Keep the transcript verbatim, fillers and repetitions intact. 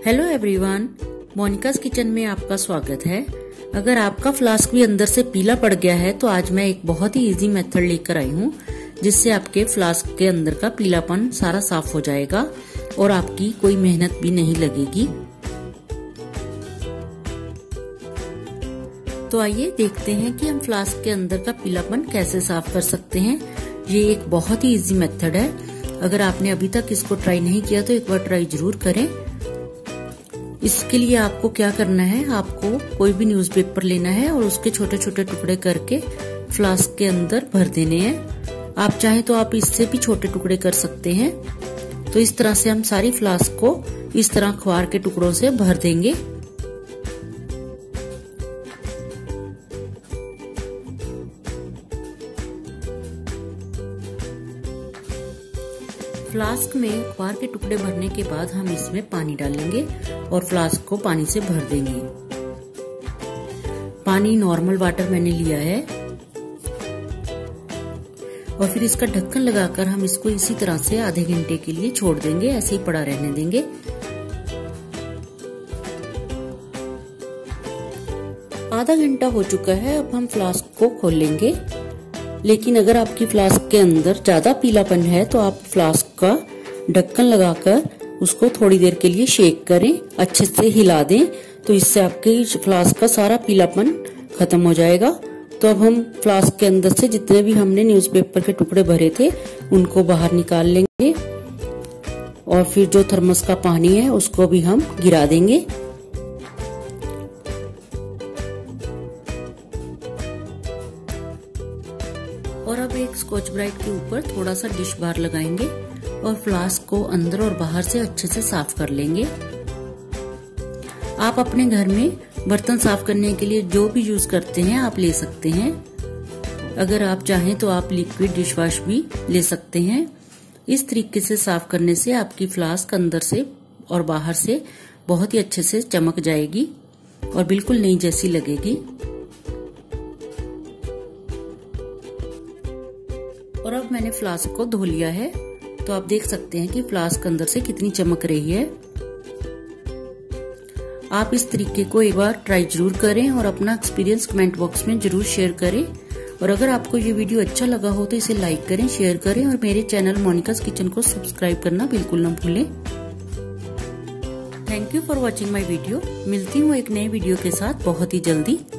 Hello everyone, Monika's kitchen में आपका स्वागत है। अगर आपका फ्लास्क भी अंदर से पीला पड़ गया है तो आज मैं एक बहुत ही इजी मेथड लेकर आई हूँ जिससे आपके फ्लास्क के अंदर का पीलापन सारा साफ हो जाएगा और आपकी कोई मेहनत भी नहीं लगेगी। तो आइए देखते हैं कि हम फ्लास्क के अंदर का पीलापन कैसे साफ कर सकते हैं। ये एक बहुत ही इजी मेथड है। अगर आपने अभी तक इसको ट्राई नहीं किया तो एक बार ट्राई जरूर करें। इसके लिए आपको क्या करना है, आपको कोई भी न्यूज़पेपर लेना है और उसके छोटे छोटे टुकड़े करके फ्लास्क के अंदर भर देने हैं। आप चाहें तो आप इससे भी छोटे टुकड़े कर सकते हैं। तो इस तरह से हम सारी फ्लास्क को इस तरह अखबार के टुकड़ों से भर देंगे। फ्लास्क में अखबार के टुकड़े भरने के बाद हम इसमें पानी डालेंगे और फ्लास्क को पानी से भर देंगे। पानी नॉर्मल वाटर मैंने लिया है और फिर इसका ढक्कन लगाकर हम इसको इसी तरह से आधे घंटे के लिए छोड़ देंगे, ऐसे ही पड़ा रहने देंगे। आधा घंटा हो चुका है, अब हम फ्लास्क को खोल लेंगे। लेकिन अगर आपकी फ्लास्क के अंदर ज्यादा पीलापन है तो आप फ्लास्क का ढक्कन लगाकर उसको थोड़ी देर के लिए शेक करें, अच्छे से हिला दें, तो इससे आपके फ्लास्क का सारा पीलापन खत्म हो जाएगा। तो अब हम फ्लास्क के अंदर से जितने भी हमने न्यूज़पेपर के टुकड़े भरे थे उनको बाहर निकाल लेंगे और फिर जो थर्मस का पानी है उसको भी हम गिरा देंगे। और अब एक स्कॉच ब्राइट के ऊपर थोड़ा सा डिश बार लगाएंगे और फ्लास्क को अंदर और बाहर से अच्छे से साफ कर लेंगे। आप अपने घर में बर्तन साफ करने के लिए जो भी यूज करते हैं आप ले सकते हैं। अगर आप चाहें तो आप लिक्विड डिश वॉश भी ले सकते हैं। इस तरीके से साफ करने से आपकी फ्लास्क अंदर से और बाहर से बहुत ही अच्छे से चमक जाएगी और बिल्कुल नई जैसी लगेगी। और अब मैंने फ्लास्क को धो लिया है, तो आप देख सकते हैं कि फ्लास्क अंदर से कितनी चमक रही है। आप इस तरीके को एक बार ट्राई जरूर करें और अपना एक्सपीरियंस कमेंट बॉक्स में जरूर शेयर करें। और अगर आपको ये वीडियो अच्छा लगा हो तो इसे लाइक करें, शेयर करें और मेरे चैनल मोनिकास किचन को सब्सक्राइब करना बिल्कुल न भूलें। Thank you for watching my video. मिलती हूँ एक नए वीडियो के साथ बहुत ही जल्दी।